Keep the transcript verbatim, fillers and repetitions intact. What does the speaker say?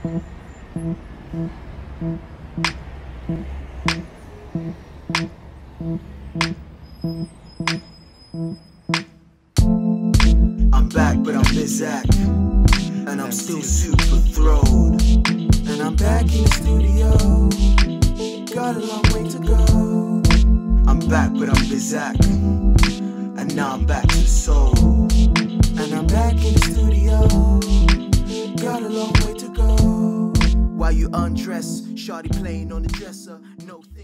I'm back, but I'm Bizzack, and I'm still super thrilled. And I'm back in the studio, got a long way to go. I'm back, but I'm Bizzack, and now I'm back to the soul. And I'm back in the studio, got a long way to go. While you undress, shawty playing on the dresser, no